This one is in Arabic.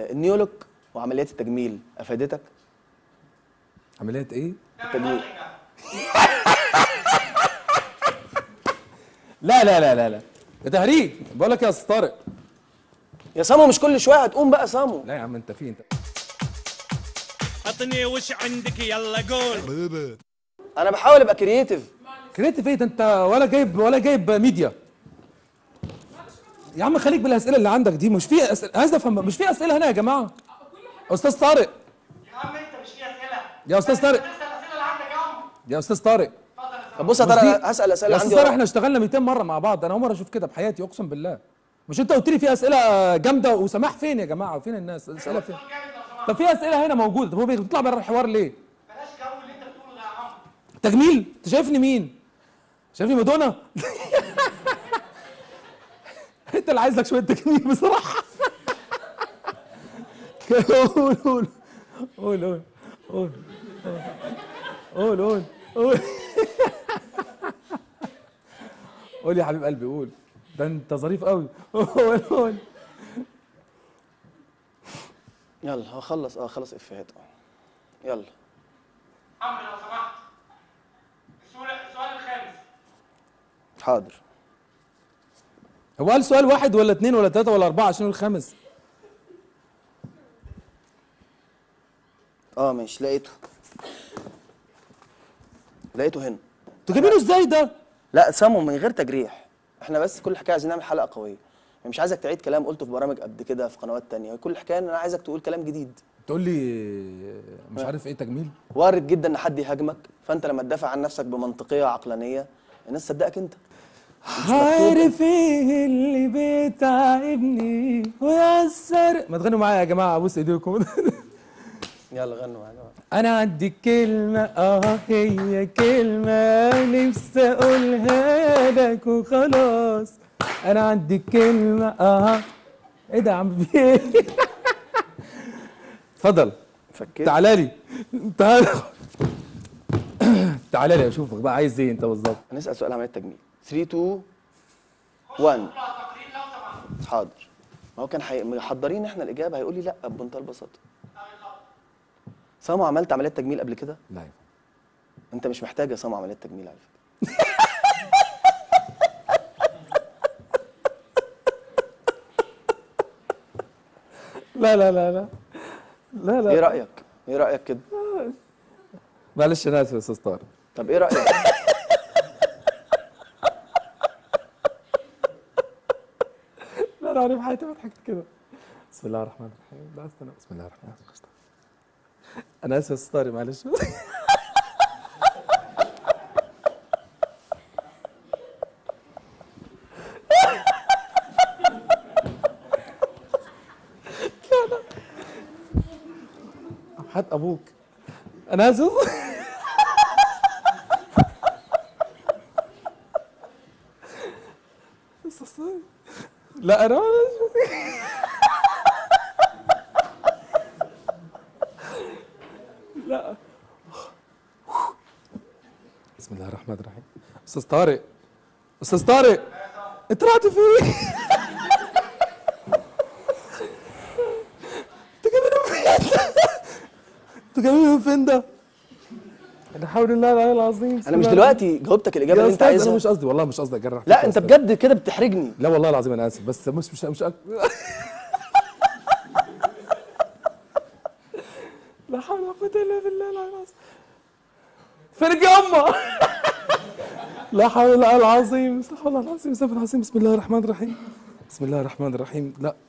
النيولوك وعمليات التجميل افادتك؟ عمليات ايه؟ التجميل. لا لا لا لا لا، ده تهريج. بقول لك يا استاذ طارق. يا سامو مش كل شويه هتقوم بقى سامو. لا يا عم انت في انت. عطني وش عندك يلا قول. انا بحاول ابقى كرييتيف. كريتيف ايه ده؟ انت ولا جايب ميديا. يا عم خليك بالاسئله اللي عندك دي. مش في اسئله، عايز افهم، مش في اسئله هنا يا جماعه؟ استاذ طارق. يا عم انت مش في اسئله يا استاذ طارق. تسال الاسئله اللي عندك يا عم. يا استاذ طارق. طب بص يا طارق، هسال اسئله يا عندي. استاذ طارق احنا اشتغلنا 200 مره مع بعض، انا اول مره اشوف كده بحياتي اقسم بالله. مش انت قلت لي في اسئله جامده؟ وسماح فين يا جماعه؟ فين الناس؟ الاسئله فين؟ طب في اسئله هنا موجوده، طب هو بيطلع بره الحوار ليه؟ بلاش جو اللي انت بتقوله ده يا عم. تجميل؟ انت شايفني مين؟ شايفني مادونا؟ انت اللي عايز لك شويه تجميل بصراحه. قول قول قول قول قول قول قول قول يا حبيب قلبي قول. ده انت ظريف قوي. قول قول. يلا هخلص خلص افيهات. يلا عمرو لو سمحت السؤال الخامس. حاضر. هو قال سؤال واحد ولا اتنين ولا تلاته ولا اربعه عشان الخامس؟ ماشي، لقيته هنا. انتوا جايبينه ازاي ده؟ لا سامو من غير تجريح، احنا بس كل حكايه عايزين نعمل حلقه قويه، يعني مش عايزك تعيد كلام قلته في برامج قبل كده في قنوات تانية، كل حكايه ان انا عايزك تقول كلام جديد. تقول لي مش عارف ايه تجميل؟ وارد جدا ان حد يهاجمك، فانت لما تدافع عن نفسك بمنطقيه عقلانيه الناس تصدقك انت. عارف ايه اللي بيتعبني ويأثر؟ ما تغنوا معايا يا جماعه، ابوس ايديكم. يلا غنوا معانا. انا عندي كلمه هي كلمه نفسي اقولها لك وخلاص. انا عندي كلمه ايه ده يا عم؟ في ايه؟ اتفضل. فكيت. تعالى لي. تعالى لي اشوفك بقى عايز ايه انت بالظبط. هنسال سؤال عمليه تجميل. 3 2 1. حاضر. ما هو كان محضرين احنا الاجابه، هيقول لي لا بمنتهى البساطه. سامو عملت عمليات تجميل قبل كده؟ لا. انت مش محتاج يا سامو عمليات تجميل على فكره. لا لا لا لا لا لا. ايه رايك كده؟ معلش انا اسف يا استاذ طارق. طب ايه رايك؟ لا انا عارف حياتي ما ضحكت كده. بسم الله الرحمن الرحيم. لا استنى. بسم الله الرحمن الرحيم. انا اسف يا استاذ طارق معلش. حد ابوك. انا اسف. لا انا لا. بسم الله الرحمن الرحيم. استاذ طارق. استاذ طارق انت طلعت فين؟ انتوا جايبينه فين ده؟ لا حول الله العلي العظيم. انا مش دلوقتي جاوبتك الاجابه اللي انت عايزها. انا مش قصدي والله، مش قصدي اجرح. لا انت بجد كده بتحرجني. لا والله العظيم انا اسف، بس مش لا حول ولا قوه الا بالله العلي العظيم. فرج يما. لا حول الله العظيم. لا حول الله العظيم. بسم الله الرحمن الرحيم. بسم الله الرحمن الرحيم. لا